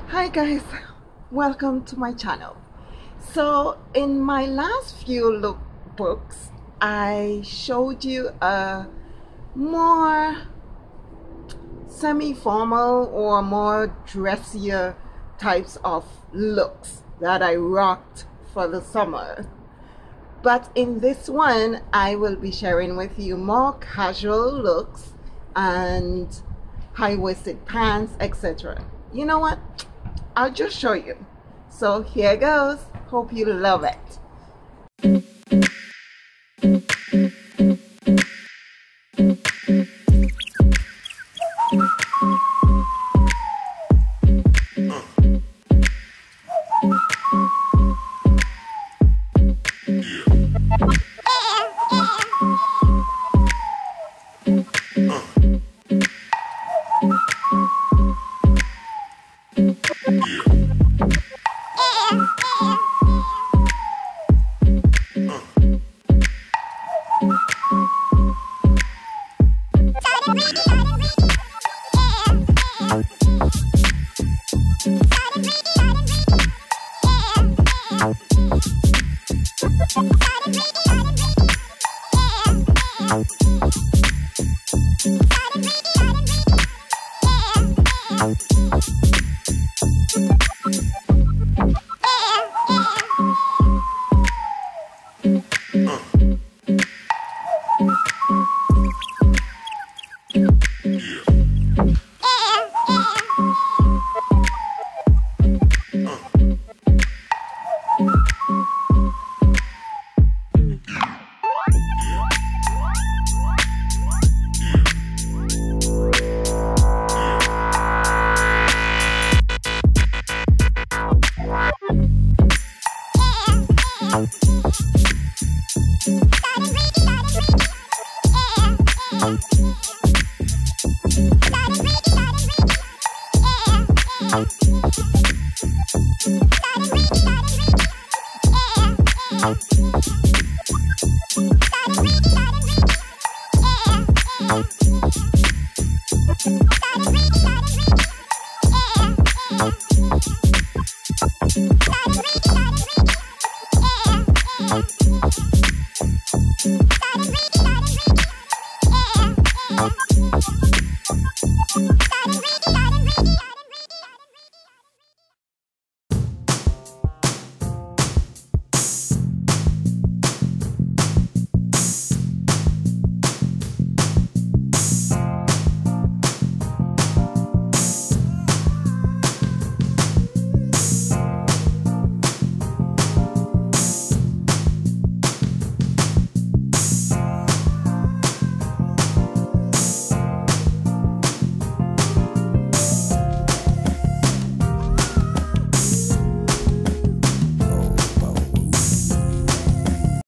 Hi guys, welcome to my channel. So in my last few lookbooks, I showed you a more semi-formal or more dressier types of looks that I rocked for the summer. But in this one, I will be sharing with you more casual looks and high-waisted pants, etc. You know what? I'll just show you. So here goes. Hope you love it.